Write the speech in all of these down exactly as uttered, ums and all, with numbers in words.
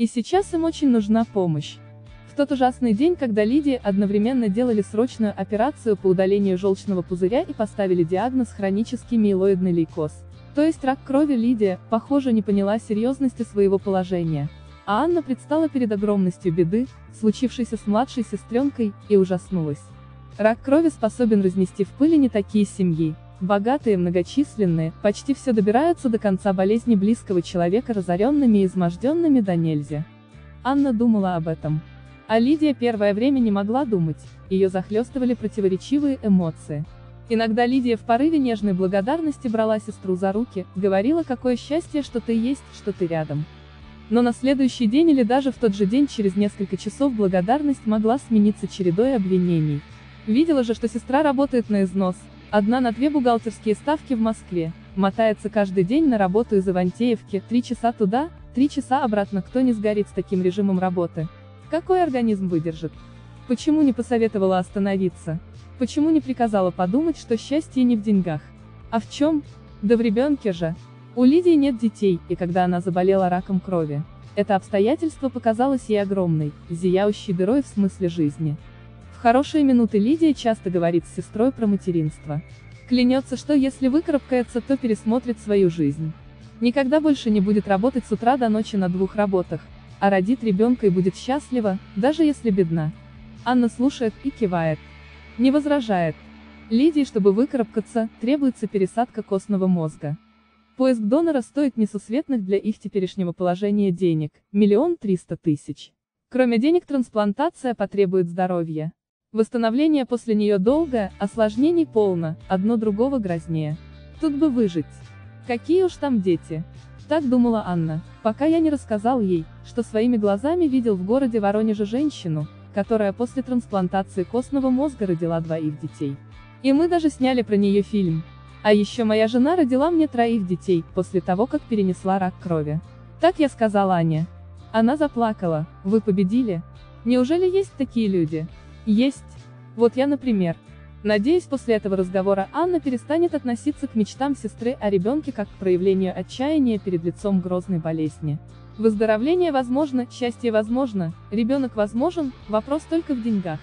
сейчас им очень нужна помощь. В тот ужасный день, когда Лидии одновременно делали срочную операцию по удалению желчного пузыря и поставили диагноз хронический миелоидный лейкоз, то есть рак крови, Лидия, похоже, не поняла серьезности своего положения. А Анна предстала перед огромностью беды, случившейся с младшей сестренкой, и ужаснулась. Рак крови способен разнести в пыль не такие семьи. Богатые, многочисленные, почти все добираются до конца болезни близкого человека разоренными и изможденными до нельзя. Анна думала об этом. А Лидия первое время не могла думать, ее захлестывали противоречивые эмоции. Иногда Лидия в порыве нежной благодарности брала сестру за руки, говорила, какое счастье, что ты есть, что ты рядом. Но на следующий день или даже в тот же день через несколько часов благодарность могла смениться чередой обвинений. Видела же, что сестра работает на износ, одна на две бухгалтерские ставки в Москве, мотается каждый день на работу из Ивантеевки, три часа туда, три часа обратно, кто не сгорит с таким режимом работы? Какой организм выдержит? Почему не посоветовала остановиться? Почему не приказала подумать, что счастье не в деньгах? А в чем? Да в ребенке же. У Лидии нет детей, и когда она заболела раком крови, это обстоятельство показалось ей огромной, зияющей дырой в смысле жизни. В хорошие минуты Лидия часто говорит с сестрой про материнство. Клянется, что если выкарабкается, то пересмотрит свою жизнь. Никогда больше не будет работать с утра до ночи на двух работах, а родит ребенка и будет счастлива, даже если бедна. Анна слушает и кивает. Не возражает. Лидии, чтобы выкарабкаться, требуется пересадка костного мозга. Поиск донора стоит несусветных для их теперешнего положения денег – миллион триста тысяч. Кроме денег, трансплантация потребует здоровья. Восстановление после нее долгое, осложнений полно, одно другого грознее. Тут бы выжить. Какие уж там дети. Так думала Анна, пока я не рассказал ей, что своими глазами видел в городе Воронеже женщину, которая после трансплантации костного мозга родила двоих детей. И мы даже сняли про нее фильм. А еще моя жена родила мне троих детей, после того, как перенесла рак крови. Так я сказала Ане. Она заплакала. Вы победили? Неужели есть такие люди? Есть. Вот я, например. Надеюсь, после этого разговора Анна перестанет относиться к мечтам сестры о ребенке как к проявлению отчаяния перед лицом грозной болезни. Выздоровление возможно, счастье возможно, ребенок возможен, вопрос только в деньгах.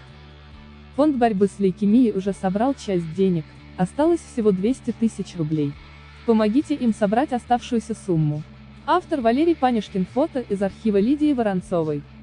Фонд борьбы с лейкемией уже собрал часть денег, осталось всего двести тысяч рублей. Помогите им собрать оставшуюся сумму. Автор Валерий Панюшкин. Фото из архива Лидии Воронцовой.